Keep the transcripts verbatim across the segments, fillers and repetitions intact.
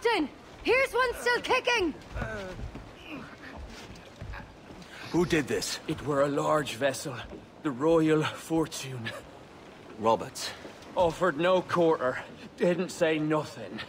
Captain! Here's one still kicking! Who did this? It were a large vessel, the Royal Fortune. Roberts. Offered no quarter, didn't say nothing.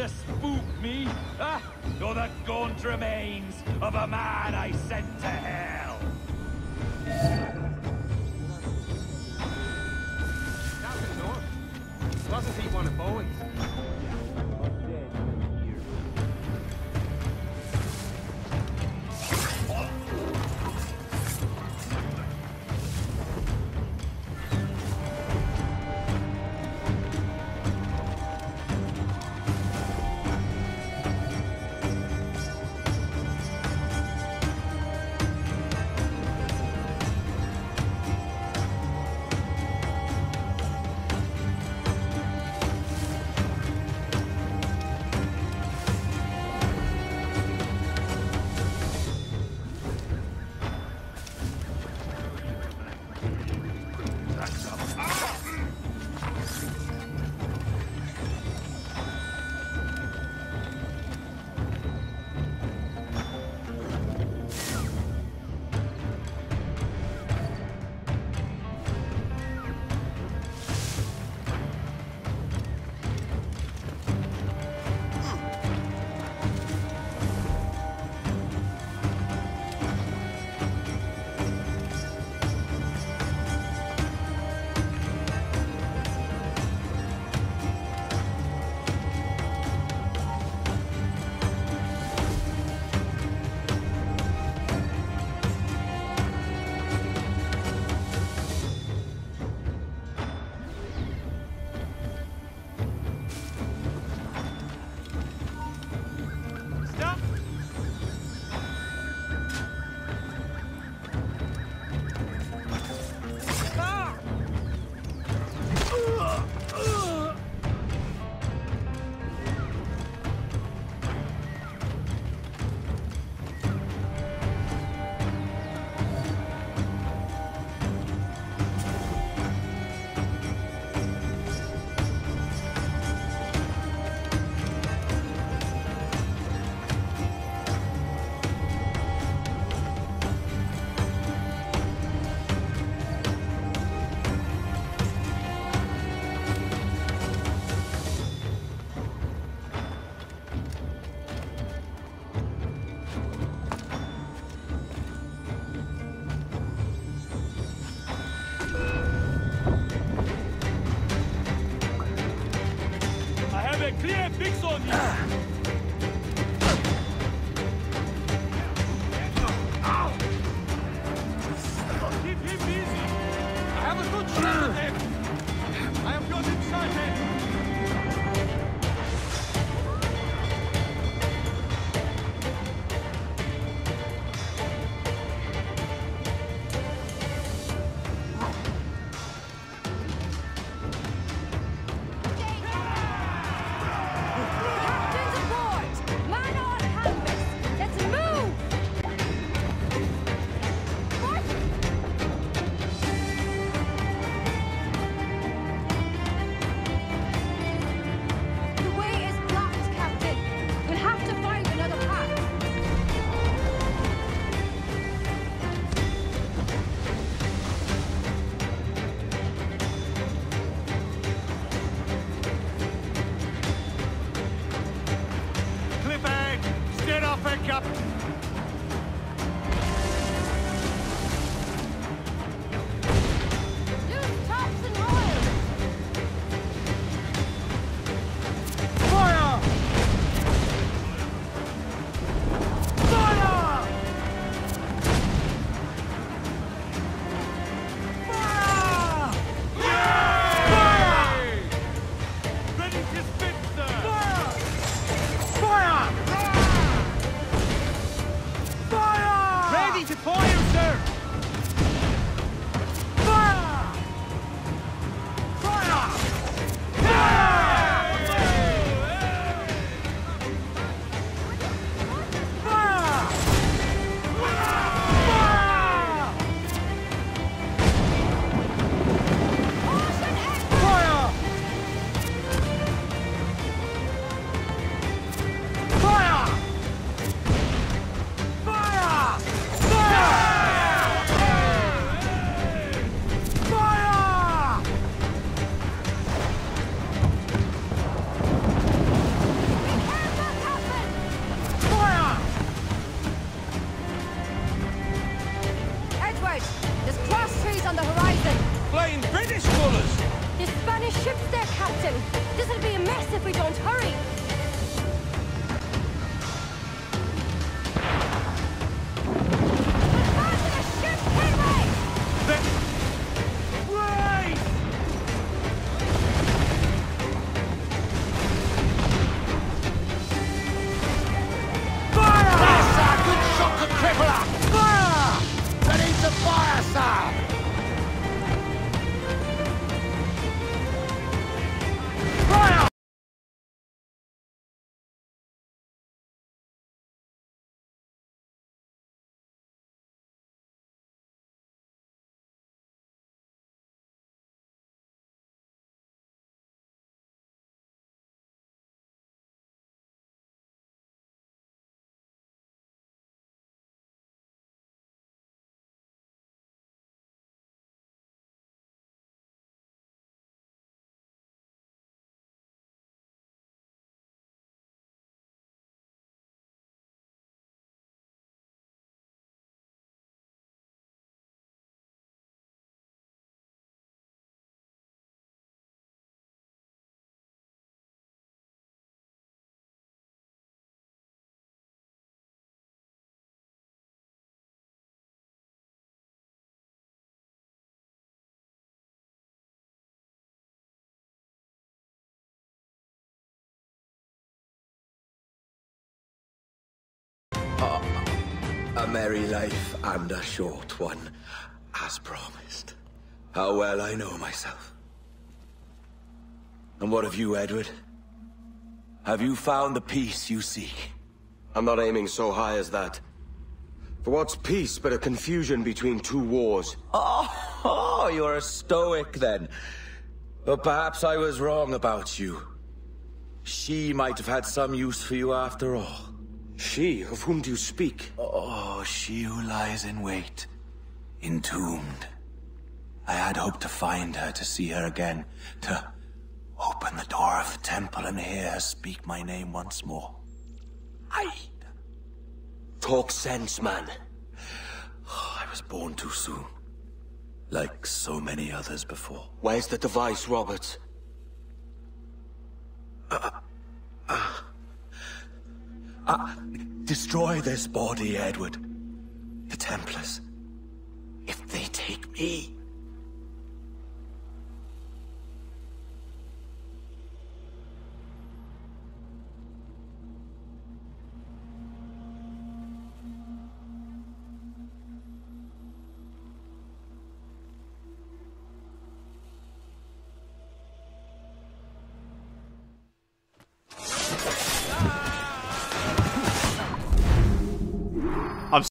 to spook me? Ah, or the gaunt remains of a man I sent to hell? Captain North. Wasn't he one of Bowen's? Clear fix on you! Keep him busy! I have a good shot at him! I have got him sighted! we don't hurry. A merry life and a short one, as promised. How well I know myself. And what of you, Edward? Have you found the peace you seek? I'm not aiming so high as that. For what's peace but a confusion between two wars? Oh, oh, you're a stoic then. But perhaps I was wrong about you. She might have had some use for you after all. She? Of whom do you speak? Oh, she who lies in wait, entombed. I had hoped to find her, to see her again, to open the door of the temple and hear her speak my name once more. I'd... Talk sense, man. Oh, I was born too soon. Like so many others before. Where's the device, Robert? Uh, uh, uh, destroy this body, Edward. The Templars. If they take me,